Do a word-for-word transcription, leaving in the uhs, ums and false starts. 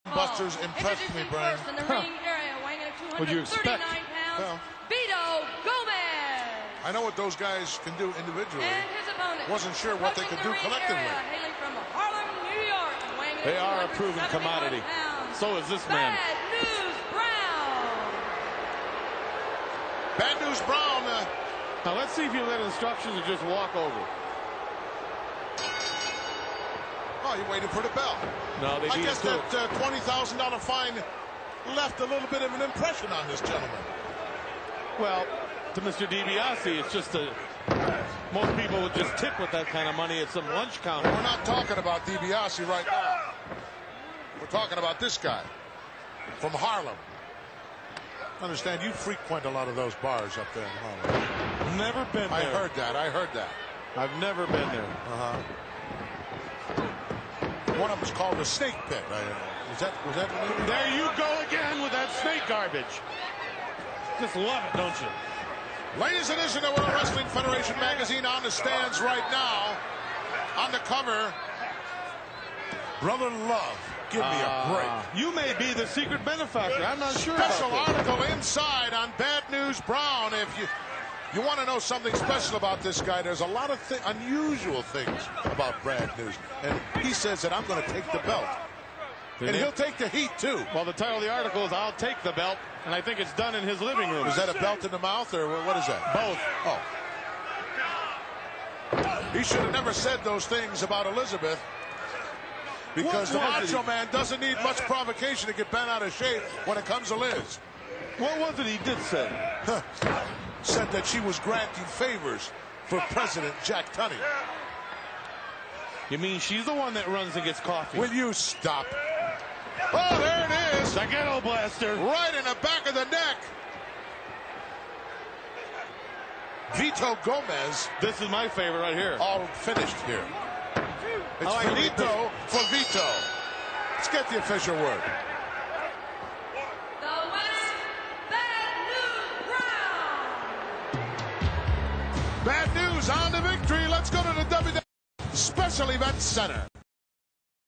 Busters impressed me, Brian. In the ring area, weighing in at two What'd you hundred thirty-nine expect? pounds, Well, Vito Gomez. I know what those guys can do individually. And his opponent. Wasn't sure what they could do approaching the ring collectively. area, hailing from Harlem, New York, and weighing in They at are a two proven hundred commodity. seventy-one pounds, So is this man. Bad News Brown. Bad News Brown. Uh, Now let's see if you let instructions or just walk over. oh, you waited for the bell. No, they I beat guess it too. that uh, twenty thousand dollar fine left a little bit of an impression on this gentleman. Well, to Mister DiBiase, it's just a... Most people would just tip with that kind of money at some lunch counter. We're not talking about DiBiase right now. We're talking about this guy from Harlem. Understand, you frequent a lot of those bars up there in Harlem. Never been there. I heard that. I heard that. I've never been there. Uh-huh. One of them's called the Snake Pit. I, is that, was that the name? There you go again with that snake garbage. Just love it, don't you? Ladies and gentlemen, the World Wrestling Federation magazine on the stands right now. On the cover, Brother Love. Give me a break. Uh, you may be the secret benefactor. I'm not sure Special about this. article inside on Bad News Brown. If you you want to know something special about this guy, there's a lot of th unusual things about Bad News. And he says that I'm going to take the belt. And he'll take the heat, too. Well, the title of the article is I'll Take the Belt, and I think it's done in his living room. Is that a belt in the mouth, or what is that? Both. Oh. He should have never said those things about Elizabeth, because the What was Macho it? Man doesn't need much provocation to get bent out of shape when it comes to Liz. What was it he did say? Said that she was granting favors for President Jack Tunney. You mean she's the one that runs and gets coffee? Will you stop? Oh, there it is. The Ghetto Blaster. Right in the back of the neck. Vito Gomez. This is my favorite right here. All finished here. It's I like it. finito for Vito. Let's get the official word. The West, Bad News Brown. Bad News on the victory. Let's go to the W W E Special Events Center.